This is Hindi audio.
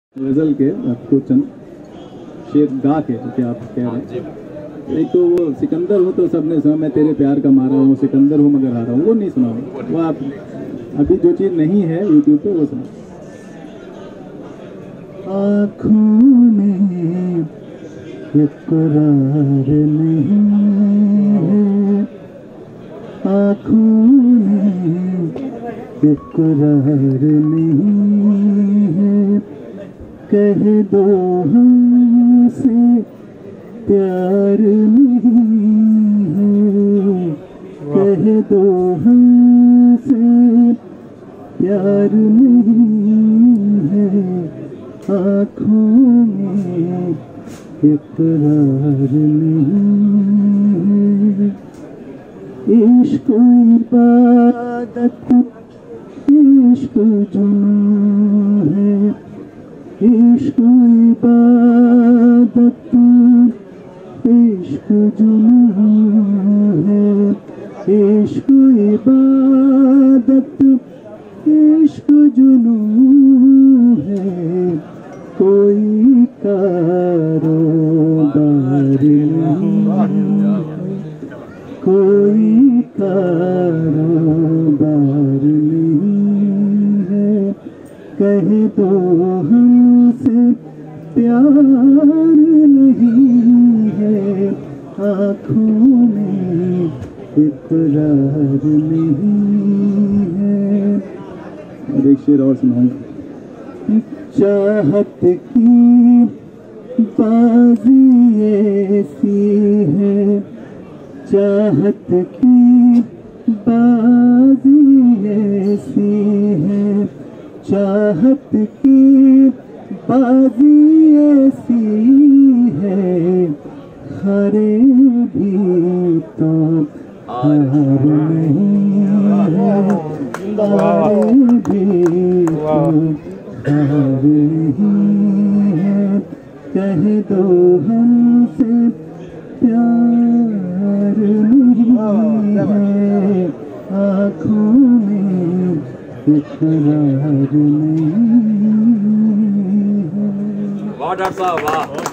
गज़ल के आपको चंद शेर गा के क्या आप कह रहे हैं। एक तो वो सिकंदर हूँ तो सबने सुना, मैं तेरे प्यार का मारा हूँ, सिकंदर हूँ मगर हारा हूँ, वो नहीं सुना। वो आप अभी जो चीज़ नहीं है यूट्यूब पे वो सुना। आँखों में इक़रार नहीं है, आँखों में इक़रार नहीं है, कह दो हमसे प्यार नहीं है, कह दो हमसे प्यार नहीं है, आँखों में इक़रार नहीं है। इश्क़ इबादत इश्क़ जुनून है, इश्क़ इबादत इश्क़ जुनून है, इश्क़ इबादत इश्क़ जुनून है, कोई कारोबार नहीं, कोई कारोबार नहीं है, कह दो हमसे प्यार नहीं है, आँखों में इक़रार नहीं है। और एक शेर और सुनाऊंगा। चाहत की बाजी ऐसी है, चाहत की बाजी ऐसी है, चाहत की बाजी ऐसी है, हारे भी तो हार नहीं है, हारे भी तो हार नहीं है, कह दो हमसे प्यार नहीं है, आँखों में इक़रार नहीं है। वाह डॉक्टर साहब वाह।